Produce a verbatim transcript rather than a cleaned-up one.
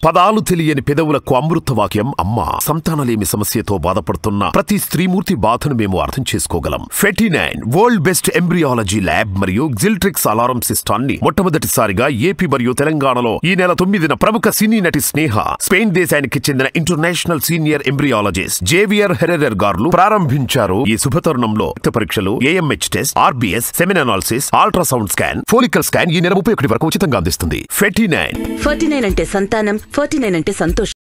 పదాలు తెలియని పెదవులకు అమృత వాక్యం అమ్మ. సంతానలేమి సమస్యతో బాధపడుతున్న ప్రతి స్త్రీమూర్తి బాధను మేము అర్థం చేసుకోగలం. Ferty9 world best embryology lab మరియు జిల్ట్రిక్స్ అలారం సిస్టాన్ని మొట్టమొదటిసారిగా ఏపీ మరియు తెలంగాణలో ఈ నెల తొమ్మిదిన ప్రముఖ సినీ నటి స్నేహ, స్పెయిన్ దేశానికి చెందిన international senior embryologist Javier Herrera గారు ప్రారంభించారు. ఈ శుభతరుణంలో రక్త పరీక్షలు, AMH test, RBS, semen analysis, ultrasound scan, follicle scan ఈ నెల ముప్పై ఒకటి వరకు ఉచితంగా అందిస్తుంది. ఫెర్టినైన్ ఫార్టీ నైన్ అంటే సంతానం, ఫార్టీ నైన్ అంటే సంతోషం.